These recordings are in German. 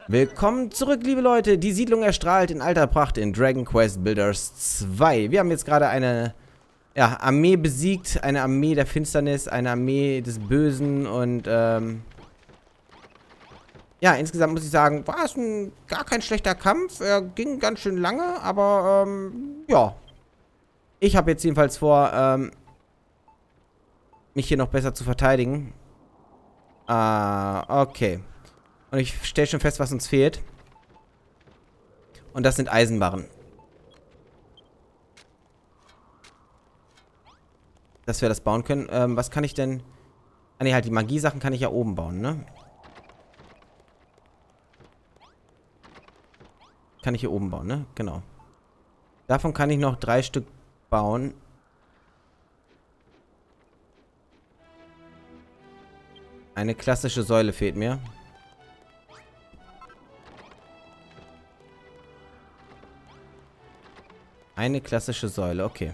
Willkommen zurück, liebe Leute. Die Siedlung erstrahlt in alter Pracht in Dragon Quest Builders 2. Wir haben jetzt gerade eine Armee besiegt. Eine Armee der Finsternis, eine Armee des Bösen. Und ja, insgesamt muss ich sagen, war es gar kein schlechter Kampf. Er ging ganz schön lange, aber ja. Ich habe jetzt jedenfalls vor, mich hier noch besser zu verteidigen. Okay. Und ich stelle schon fest, was uns fehlt. Und das sind Eisenbarren. Dass wir das bauen können. Was kann ich denn... Ah ne, halt die Magie-Sachen kann ich ja oben bauen, ne? Kann ich hier oben bauen, ne? Genau. Davon kann ich noch 3 Stück bauen. Eine klassische Säule fehlt mir. Eine klassische Säule, okay.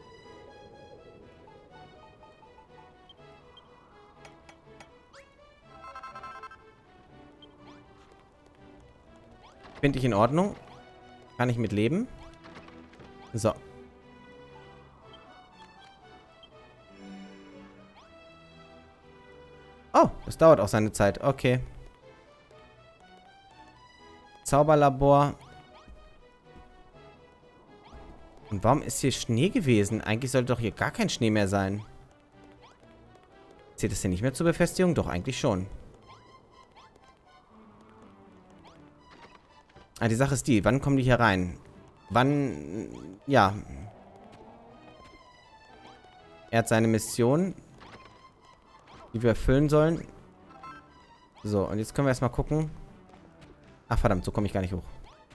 Finde ich in Ordnung. Kann ich mit leben. So. Oh, das dauert auch seine Zeit. Okay. Zauberlabor. Und warum ist hier Schnee gewesen? Eigentlich sollte doch hier gar kein Schnee mehr sein. Zählt das hier nicht mehr zur Befestigung? Doch, eigentlich schon. Ah, die Sache ist die. Wann kommen die hier rein? Wann... Ja. Er hat seine Mission, die wir erfüllen sollen. So, und jetzt können wir erstmal gucken. Ach, verdammt, so komme ich gar nicht hoch.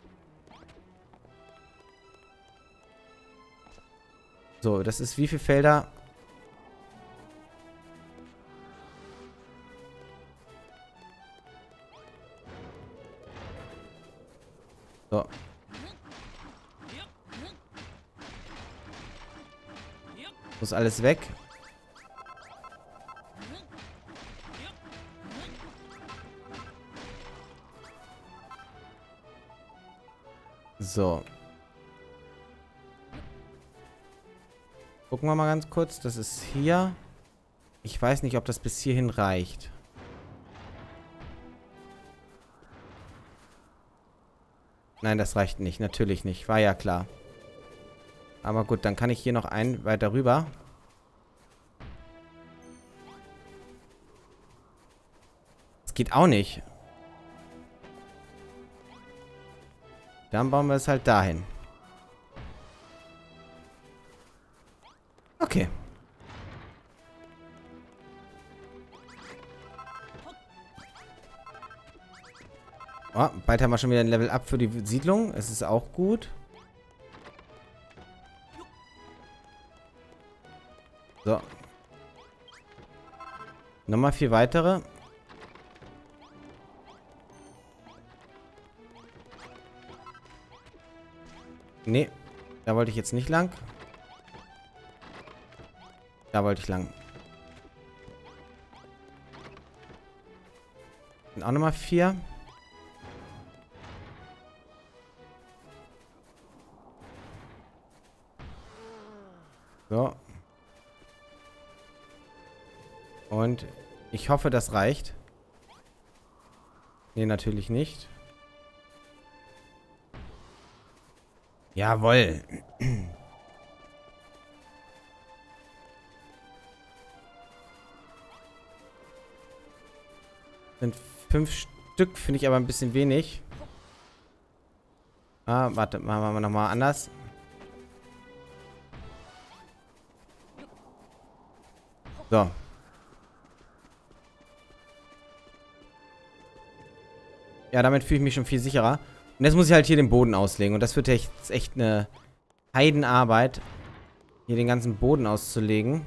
So, das ist wie viele Felder? So. Muss alles weg. So. Gucken wir mal ganz kurz. Das ist hier. Ich weiß nicht, ob das bis hierhin reicht. Nein, das reicht nicht. Natürlich nicht. War ja klar. Aber gut, dann kann ich hier noch einen weiter rüber. Das geht auch nicht. Dann bauen wir es halt dahin. Okay. Oh, bald haben wir schon wieder ein Level Up für die Siedlung. Es ist auch gut. So. Nochmal 4 weitere. Nee. Da wollte ich jetzt nicht lang. Da wollte ich lang. Und auch nochmal 4. So. Und ich hoffe, das reicht. Nee, natürlich nicht. Jawohl. Sind 5 Stück, finde ich aber ein bisschen wenig. Ah, warte, machen wir nochmal anders. So. Ja, damit fühle ich mich schon viel sicherer. Und jetzt muss ich halt hier den Boden auslegen. Und das wird echt eine Heidenarbeit, hier den ganzen Boden auszulegen.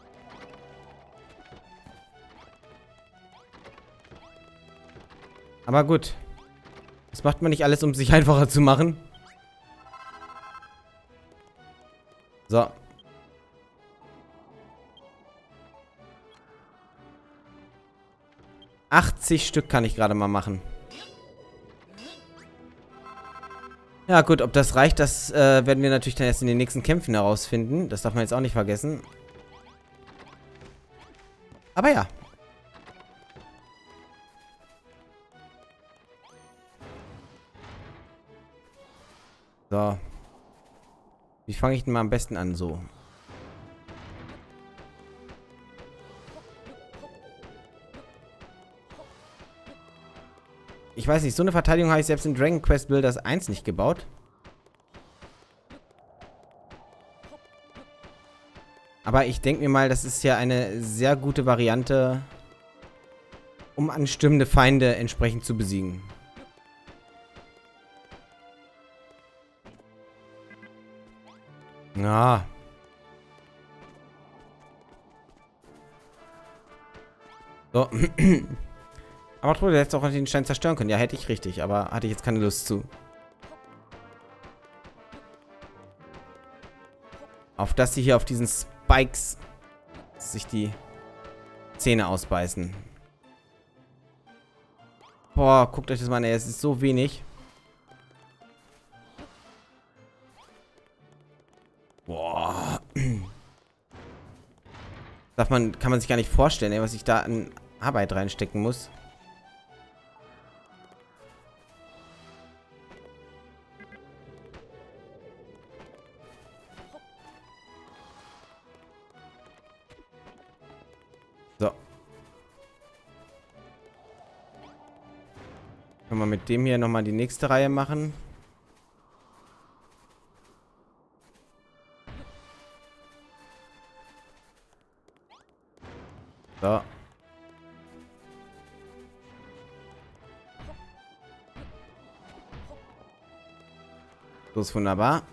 Aber gut. Das macht man nicht alles, um es sich einfacher zu machen. So. 80 Stück kann ich gerade mal machen. Ja gut, ob das reicht, das werden wir natürlich dann erst in den nächsten Kämpfen herausfinden. Das darf man jetzt auch nicht vergessen. Aber ja. So. Wie fange ich denn mal am besten an? So. Ich weiß nicht, so eine Verteidigung habe ich selbst in Dragon Quest Builders 1 nicht gebaut. Aber ich denke mir mal, das ist ja eine sehr gute Variante, um anstürmende Feinde entsprechend zu besiegen. Ja. So. Aber trotzdem, du hättest auch den Stein zerstören können. Ja, hätte ich richtig, aber hatte ich jetzt keine Lust zu. Auf dass sie hier auf diesen Spikes sich die Zähne ausbeißen. Boah, guckt euch das mal an, ey, es ist so wenig. Boah. Kann man sich gar nicht vorstellen, ey, was ich da an Arbeit reinstecken muss. So. Können wir mit dem hier nochmal die nächste Reihe machen. So. So ist wunderbar.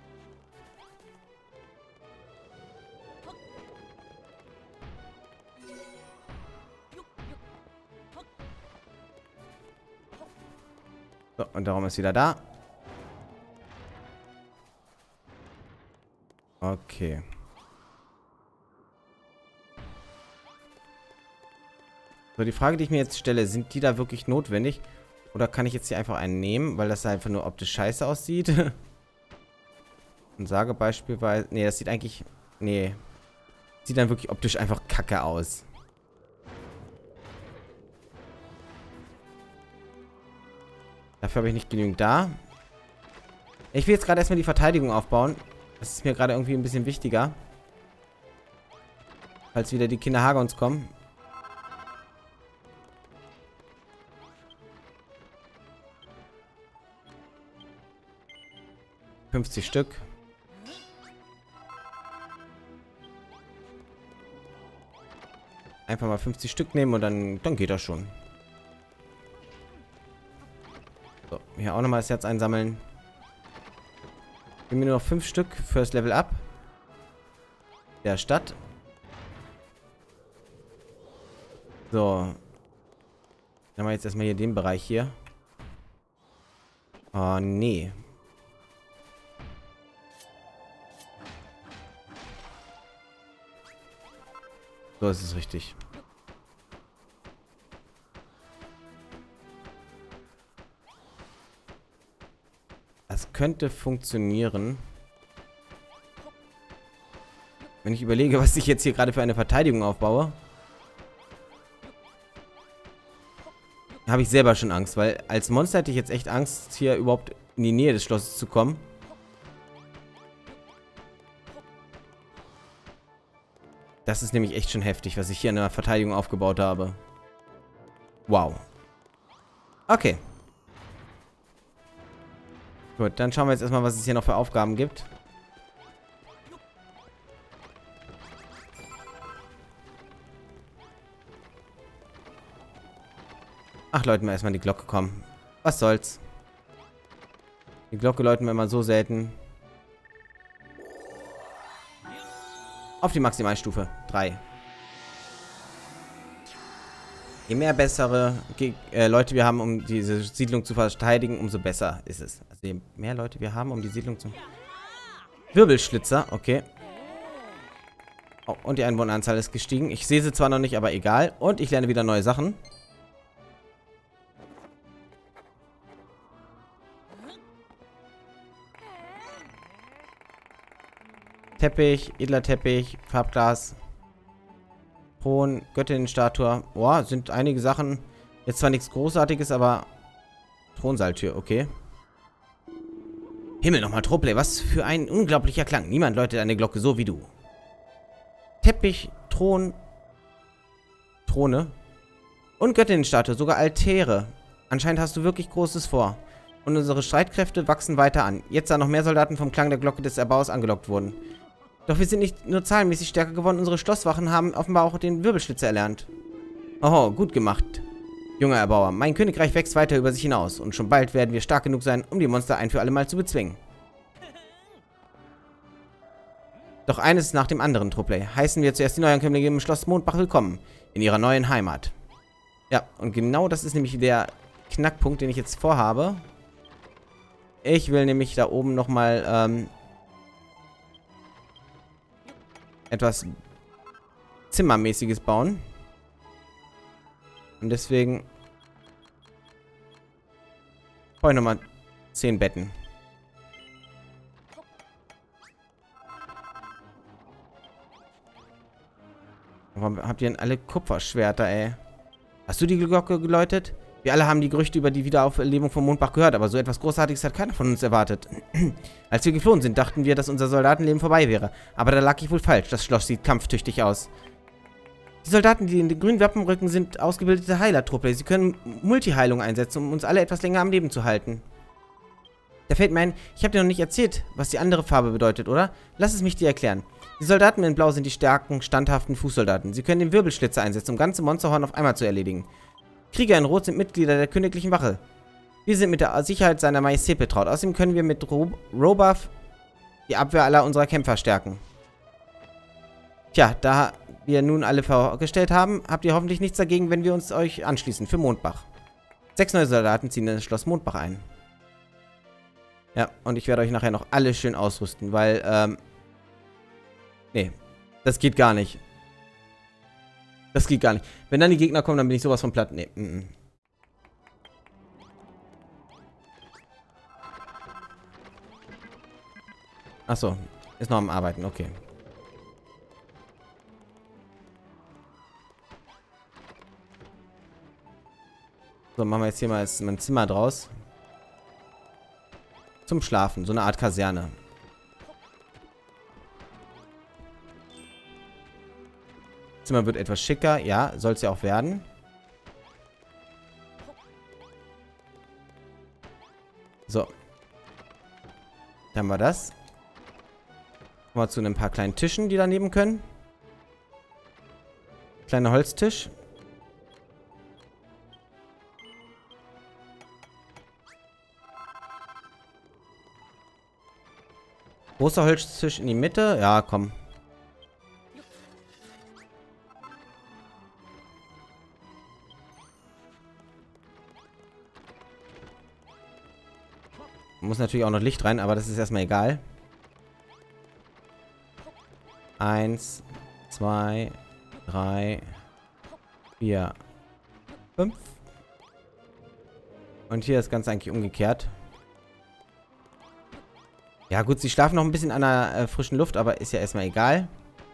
So, und der Raum ist wieder da. Okay. So, die Frage, die ich mir jetzt stelle, sind die da wirklich notwendig? Oder kann ich jetzt hier einfach einen nehmen, weil das einfach nur optisch scheiße aussieht? Und sage beispielsweise... Nee, das sieht eigentlich... Nee. Sieht dann wirklich optisch einfach kacke aus. Dafür habe ich nicht genügend da. Ich will jetzt gerade erstmal die Verteidigung aufbauen. Das ist mir gerade irgendwie ein bisschen wichtiger. Falls wieder die Kinder Hagons kommen. $50 Stück. Einfach mal 50 Stück nehmen und dann geht das schon. So, hier auch nochmal das Herz einsammeln. Gib mir nur noch 5 Stück fürs Level Up. Der Stadt. So. Dann haben wir jetzt erstmal hier den Bereich hier. Oh, nee. So ist es richtig. Das könnte funktionieren. Wenn ich überlege, was ich jetzt hier gerade für eine Verteidigung aufbaue, habe ich selber schon Angst, weil als Monster hätte ich jetzt echt Angst, hier überhaupt in die Nähe des Schlosses zu kommen. Das ist nämlich echt schon heftig, was ich hier in der Verteidigung aufgebaut habe. Wow. Okay. Gut, dann schauen wir jetzt erstmal, was es hier noch für Aufgaben gibt. Ach, läuten wir erstmal die Glocke, komm. Was soll's. Die Glocke läuten wir immer so selten. Auf die Maximalstufe. 3. Je mehr bessere Leute wir haben, um diese Siedlung zu verteidigen, umso besser ist es. Also je mehr Leute wir haben, um die Siedlung zu... Wirbelschlitzer, okay. Oh, und die Einwohneranzahl ist gestiegen. Ich sehe sie zwar noch nicht, aber egal. Und ich lerne wieder neue Sachen. Teppich, edler Teppich, Farbglas, Thron, Göttinnenstatue. Boah, sind einige Sachen. Jetzt zwar nichts Großartiges, aber Thronsaaltür, okay. Himmel nochmal, Tropley, was für ein unglaublicher Klang. Niemand läutet eine Glocke so wie du. Teppich, Thron, Throne und Göttinnenstatue, sogar Altäre. Anscheinend hast du wirklich Großes vor. Und unsere Streitkräfte wachsen weiter an. Jetzt da noch mehr Soldaten vom Klang der Glocke des Erbauers angelockt wurden. Doch wir sind nicht nur zahlenmäßig stärker geworden, unsere Schlosswachen haben offenbar auch den Wirbelschlitzer erlernt. Oho, gut gemacht, junger Erbauer. Mein Königreich wächst weiter über sich hinaus und schon bald werden wir stark genug sein, um die Monster ein für alle Mal zu bezwingen. Doch eines nach dem anderen, Tropley. Heißen wir zuerst die Neuankömmlinge im Schloss Mondbach willkommen, in ihrer neuen Heimat. Ja, und genau das ist nämlich der Knackpunkt, den ich jetzt vorhabe. Ich will nämlich da oben nochmal, etwas Zimmermäßiges bauen. Und deswegen brauche ich nochmal 10 Betten. Warum habt ihr denn alle Kupferschwerter, ey? Hast du die Glocke geläutet? Wir alle haben die Gerüchte über die Wiederauferlebung von Mondbach gehört, aber so etwas Großartiges hat keiner von uns erwartet. Als wir geflohen sind, dachten wir, dass unser Soldatenleben vorbei wäre. Aber da lag ich wohl falsch. Das Schloss sieht kampftüchtig aus. Die Soldaten, die in den grünen Wappen rücken, sind ausgebildete Heilertruppe. Sie können Multiheilung einsetzen, um uns alle etwas länger am Leben zu halten. Da fällt mir ein, ich habe dir noch nicht erzählt, was die andere Farbe bedeutet, oder? Lass es mich dir erklären. Die Soldaten in Blau sind die starken, standhaften Fußsoldaten. Sie können den Wirbelschlitzer einsetzen, um ganze Monsterhorn auf einmal zu erledigen. Krieger in Rot sind Mitglieder der königlichen Wache. Wir sind mit der Sicherheit seiner Majestät betraut. Außerdem können wir mit Robuff die Abwehr aller unserer Kämpfer stärken. Tja, da wir nun alle vorgestellt haben, habt ihr hoffentlich nichts dagegen, wenn wir uns euch anschließen für Mondbach. 6 neue Soldaten ziehen in das Schloss Mondbach ein. Ja, und ich werde euch nachher noch alle schön ausrüsten, weil, nee, das geht gar nicht. Das geht gar nicht. Wenn dann die Gegner kommen, dann bin ich sowas von platt. Nee, Achso, ist noch am Arbeiten, okay. So, machen wir jetzt hier mal mein Zimmer draus. Zum Schlafen, so eine Art Kaserne. Zimmer wird etwas schicker. Ja, soll es ja auch werden. So. Dann haben wir das. Kommen wir zu ein paar kleinen Tischen, die daneben können. Kleiner Holztisch. Großer Holztisch in die Mitte. Ja, komm. Muss natürlich auch noch Licht rein, aber das ist erstmal egal. 1, 2, 3, 4, 5. Und hier ist das Ganze eigentlich umgekehrt. Ja gut, sie schlafen noch ein bisschen an der frischen Luft, aber ist ja erstmal egal.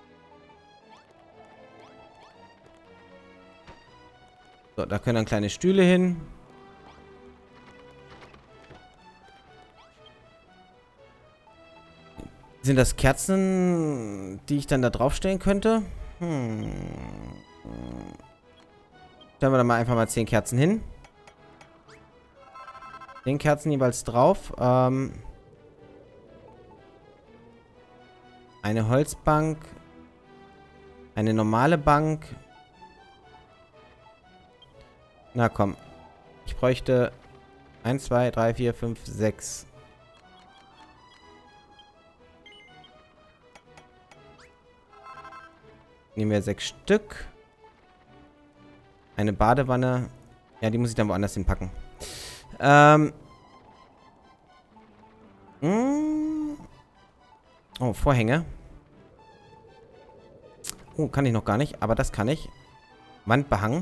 So, da können dann kleine Stühle hin. Sind das Kerzen, die ich dann da draufstellen könnte? Stellen wir da mal einfach mal 10 Kerzen hin. 10 Kerzen jeweils drauf. Eine Holzbank. Eine normale Bank. Na komm. Ich bräuchte 1, 2, 3, 4, 5, 6. Nehmen wir 6 Stück. Eine Badewanne. Ja, die muss ich dann woanders hinpacken. Oh, Vorhänge. Oh, kann ich noch gar nicht. Aber das kann ich. Wandbehang.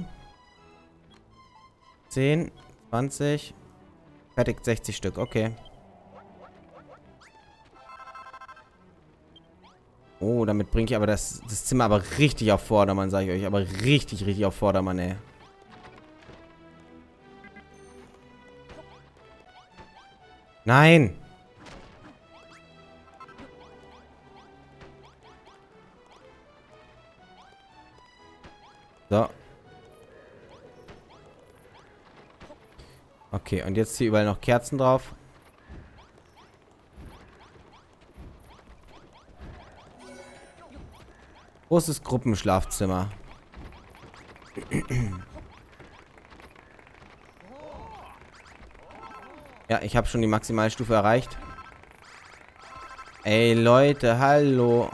10, 20. Fertig, 60 Stück. Okay. Oh, damit bringe ich aber das Zimmer aber richtig auf Vordermann, sage ich euch. Aber richtig, richtig auf Vordermann, ey. Nein! So. Okay, und jetzt hier überall noch Kerzen drauf. Großes Gruppenschlafzimmer. Ja, ich habe schon die Maximalstufe erreicht. Ey, Leute, hallo.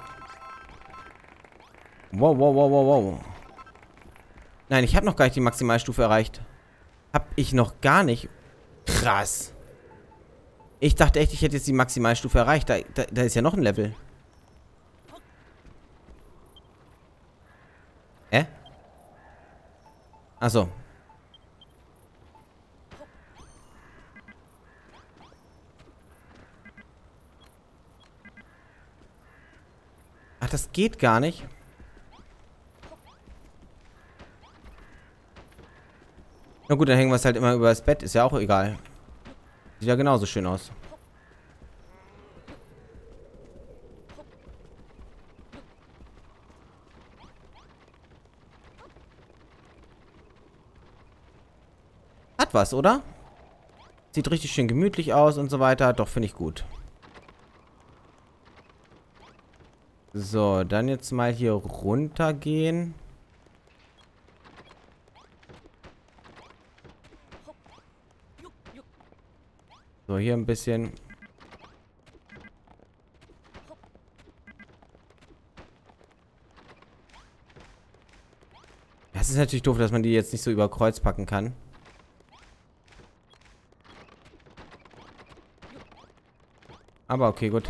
Wow, wow, wow, wow, wow. Nein, ich habe noch gar nicht die Maximalstufe erreicht. Hab ich noch gar nicht. Krass. Ich dachte echt, ich hätte jetzt die Maximalstufe erreicht. Da ist ja noch ein Level. Achso. Ach, das geht gar nicht. Na gut, dann hängen wir es halt immer über das Bett. Ist ja auch egal. Sieht ja genauso schön aus. Hat was, oder? Sieht richtig schön gemütlich aus und so weiter. Doch, finde ich gut. So, dann jetzt mal hier runtergehen. So, hier ein bisschen. Das ist natürlich doof, dass man die jetzt nicht so über Kreuz packen kann. Aber okay, gut.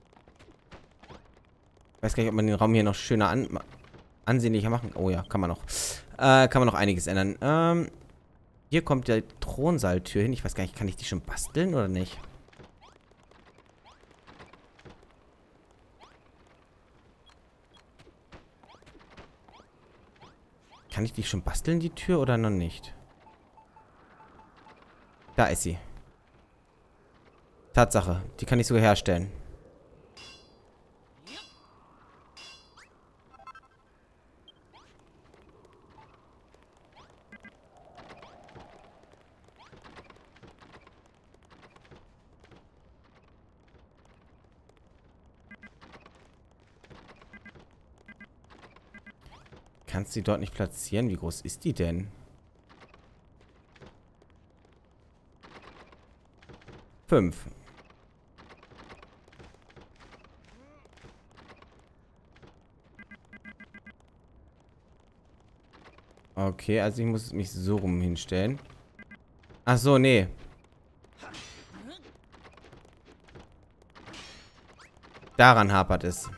Ich weiß gar nicht, ob man den Raum hier noch schöner ansehnlicher machen. Oh ja, kann man noch. Kann man noch einiges ändern. Hier kommt die Thronsaaltür hin. Ich weiß gar nicht, kann ich die schon basteln oder nicht? Kann ich die schon basteln, die Tür, oder noch nicht? Da ist sie. Tatsache, die kann ich sogar herstellen. Kannst du die dort nicht platzieren? Wie groß ist die denn? 5. Okay, also ich muss mich so rum hinstellen. Ach so, nee. Daran hapert es.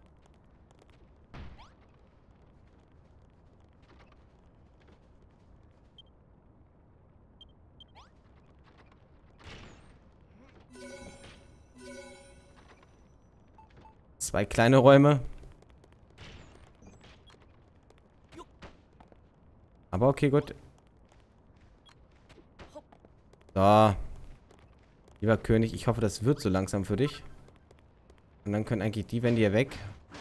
Zwei kleine Räume. Aber okay, gut. So. Lieber König, ich hoffe, das wird so langsam für dich. Und dann können eigentlich die Wände hier weg.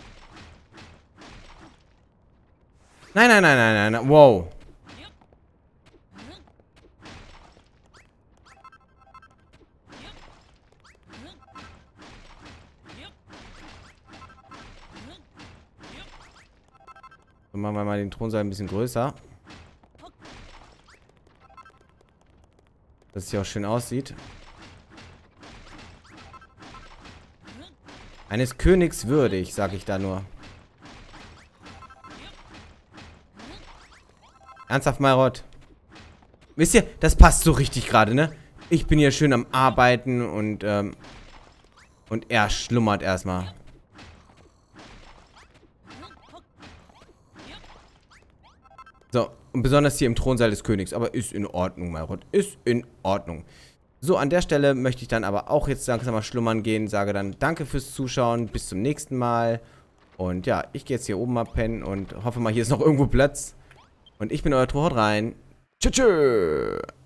Nein, nein, nein, nein, nein. Wow. So, machen wir mal den Thronsaal ein bisschen größer. Dass es hier auch schön aussieht. Eines Königs würdig, sag ich da nur. Ernsthaft, Mayrod? Wisst ihr, das passt so richtig gerade, ne? Ich bin hier schön am Arbeiten und er schlummert erstmal. So, und besonders hier im Thronsaal des Königs. Aber ist in Ordnung, Mayrod. Ist in Ordnung. So, an der Stelle möchte ich dann aber auch jetzt langsam mal schlummern gehen. Sage dann danke fürs Zuschauen. Bis zum nächsten Mal. Und ja, ich gehe jetzt hier oben mal pennen und hoffe mal, hier ist noch irgendwo Platz. Und ich bin euer Tro, haut rein. Tschüss.